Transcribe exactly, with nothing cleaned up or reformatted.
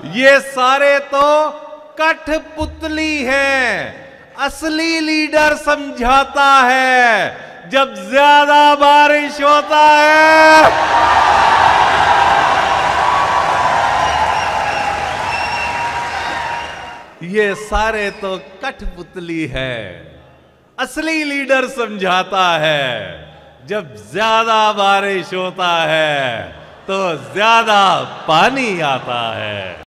ये सारे तो कठपुतली हैं। असली लीडर समझाता है जब ज्यादा बारिश होता है। ये सारे तो कठपुतली है। असली लीडर समझाता है जब ज्यादा बारिश होता है तो ज्यादा पानी आता है।